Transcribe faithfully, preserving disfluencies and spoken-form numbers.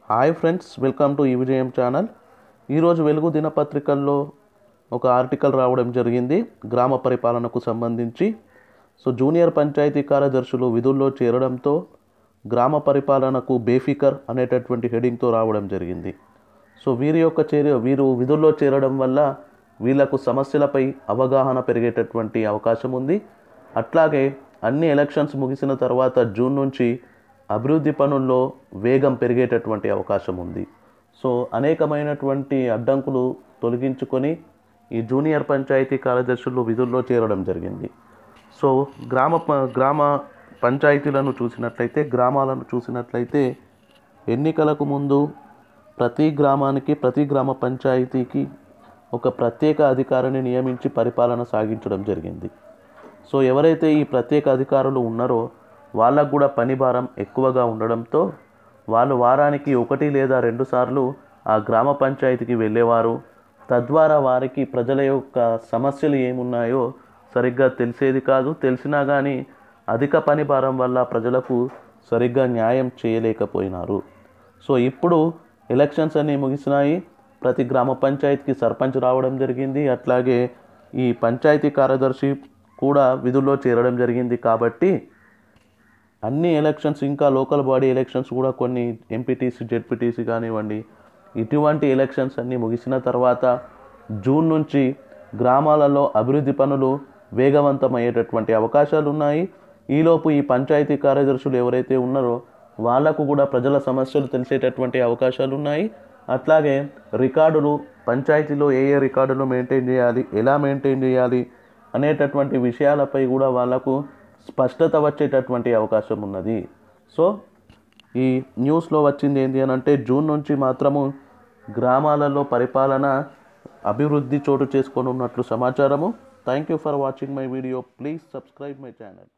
Hi friends, welcome to ఈ విజయం channel. ఈరోజు వెలుగు దినపత్రికల్లో ఒక ఆర్టికల్ రావడం జరిగింది గ్రామ పరిపాలనకు సంబంధించి. సో జూనియర్ పంచాయతీ కార్యదర్శులు విధుల్లో చేరడంతో గ్రామ పరిపాలనకు బేఫికర్ అనేటటువంటి హెడింగ్తో రావడం జరిగింది. సో వీరి యొక్క చేర వీరు విధుల్లో చేరడం వల్ల వీళ్లకు సమస్యలపై అవగాహన పెరిగేటటువంటి అవకాశం ఉంది. అట్లాగే అన్ని ఎలక్షన్స్ ముగిసిన తర్వాత జూన్ నుంచి అభివృద్ధి పనుల్లో వేగం పెరిగేటటువంటి అవకాశం ఉంది. సో అనేకమైనటువంటి అడ్డంకులు తొలగించుకొని ఈ జూనియర్ పంచాయతీ కార్యదర్శులు విధుల్లో చేరడం జరిగింది. సో గ్రామ గ్రామ పంచాయతీలను చూసినట్లయితే గ్రామాలను చూసినట్లయితే ఎన్నికలకు ముందు ప్రతి గ్రామానికి ప్రతి గ్రామ పంచాయతీకి ఒక ప్రత్యేక అధికారిని నియమించి పరిపాలన సాగించడం జరిగింది. సో ఎవరైతే ఈ ప్రత్యేక అధికారులు ఉన్నారో వాళ్ళకు కూడా పని భారం ఎక్కువగా ఉండడంతో వాళ్ళు వారానికి ఒకటి లేదా రెండు సార్లు ఆ గ్రామ పంచాయతీకి వెళ్ళేవారు. తద్వారా వారికి ప్రజల యొక్క సమస్యలు ఏమున్నాయో సరిగ్గా తెలిసేది కాదు. తెలిసినా కానీ అధిక పని భారం వల్ల ప్రజలకు సరిగ్గా న్యాయం చేయలేకపోయినారు. సో ఇప్పుడు ఎలక్షన్స్ అన్నీ ముగిసినాయి. ప్రతి గ్రామ పంచాయతీకి సర్పంచ్ రావడం జరిగింది. అట్లాగే ఈ పంచాయతీ కార్యదర్శి కూడా విధుల్లో చేరడం జరిగింది. కాబట్టి అన్ని ఎలక్షన్స్, ఇంకా లోకల్ బాడీ ఎలక్షన్స్ కూడా కొన్ని ఎంపీటీసీ జెడ్పీటీసీ కానివ్వండి, ఇటువంటి ఎలక్షన్స్ అన్నీ ముగిసిన తర్వాత జూన్ నుంచి గ్రామాలలో అభివృద్ధి పనులు వేగవంతమయ్యేటటువంటి అవకాశాలు ఉన్నాయి. ఈలోపు ఈ పంచాయతీ కార్యదర్శులు ఎవరైతే ఉన్నారో వాళ్లకు కూడా ప్రజల సమస్యలు తెలిసేటటువంటి అవకాశాలు ఉన్నాయి. అట్లాగే రికార్డులు, పంచాయతీలో ఏ ఏ రికార్డులు మెయింటైన్ చేయాలి, ఎలా మెయింటైన్ చేయాలి అనేటటువంటి విషయాలపై కూడా వాళ్ళకు స్పష్టత వచ్చేటటువంటి అవకాశం ఉన్నది. సో ఈ న్యూస్లో వచ్చింది ఏంటి అని అంటే జూన్ నుంచి మాత్రము గ్రామాలలో పరిపాలన అభివృద్ధి చోటు చేసుకొని ఉన్నట్లు సమాచారము. Thank you for watching my video. Please subscribe my channel.